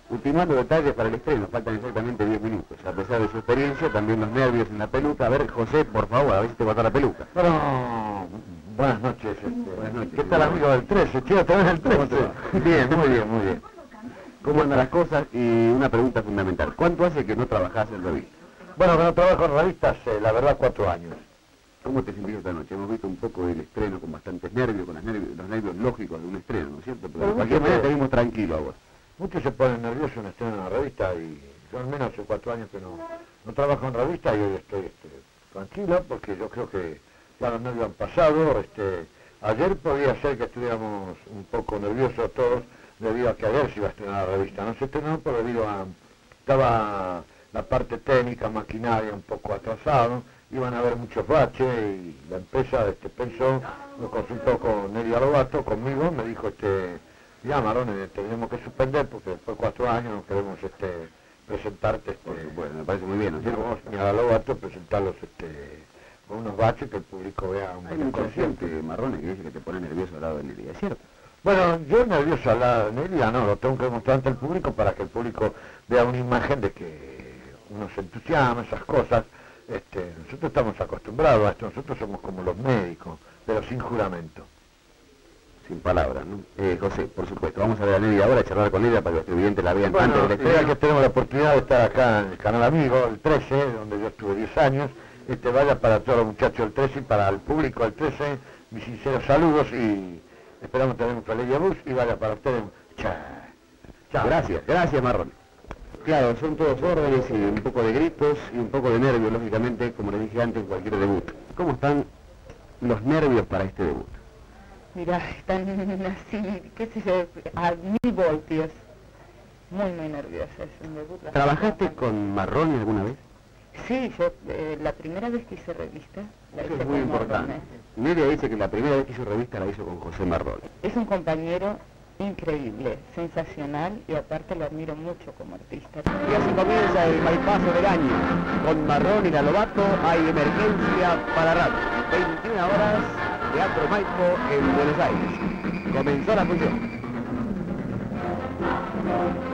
Ultimando detalles para el estreno, faltan exactamente 10 minutos. A pesar de su experiencia, también los nervios en la peluca. A ver, José, por favor, a ver si te bota la peluca. Bueno, buenas noches. Buenas noches. ¿Qué tal, amigo del 13? Che, ¿te ves el 13? Bien, muy bien, muy bien. ¿Cómo andan las cosas? Y una pregunta fundamental. ¿Cuánto hace que no trabajás en revista? Bueno, que no trabajo en revistas, la verdad, 4 años. ¿Cómo te sentís esta noche? Hemos visto un poco del estreno con bastantes nervios, con los nervios lógicos de un estreno, ¿no es cierto? Pero de cualquier manera te vimos tranquilo a vos. Muchos se ponen nerviosos en estreno en una revista y yo al menos hace 4 años que no trabajo en revista y hoy estoy tranquilo porque yo creo que ya los nervios han pasado. Ayer podía ser que estuviéramos un poco nerviosos todos debido a que ayer se iba a estrenar la revista. No se estrenó pero debido a... estaba la parte técnica, maquinaria un poco atrasado, iban a haber muchos baches y la empresa pensó, me consultó con Nelia Lobato, conmigo, me dijo ya Marrone, tenemos que suspender porque después de 4 años no queremos presentarte bueno, me parece muy bien, ¿no es cierto? Ni a Lobato presentarlos con unos baches que el público vea un Hay mucha gente, Marrone, que dice que te pone nervioso al lado de Nelia, ¿es cierto? Bueno, yo nervioso al lado de Nelia no, lo tengo que demostrar ante el público para que el público vea una imagen de que uno se entusiasma, esas cosas. Nosotros estamos acostumbrados a esto, nosotros somos como los médicos, pero sin juramento. Sin palabras, ¿no? José, por supuesto, vamos a ver a Nelia ahora, a charlar con ella para que los televidentes la vean antes del estreno. Que tenemos la oportunidad de estar acá en el Canal Amigo, el 13, donde yo estuve 10 años, vaya para todos los muchachos del 13 y para el público del 13, mis sinceros saludos y esperamos tener un feliz bus y vaya para ustedes. Chao. Gracias Marrone. Claro, son todos órdenes y un poco de gritos y un poco de nervios, lógicamente, como les dije antes, en cualquier debut. ¿Cómo están los nervios para este debut? Mira, están así, qué sé yo, a 1000 voltios. Muy nerviosa, es un debut. ¿Trabajaste con Marrone alguna vez? Sí, yo la primera vez que hice revista la Eso hice es muy con importante. Marrone. Nelia dice que la primera vez que hizo revista la hizo con José Marrone. Es un compañero increíble, sensacional y aparte lo admiro mucho como artista. Y así comienza el bypaso del año. Con Marrone y la Lobato hay emergencia para radio. 21 horas, Teatro Maipo en Buenos Aires. Comenzó la función.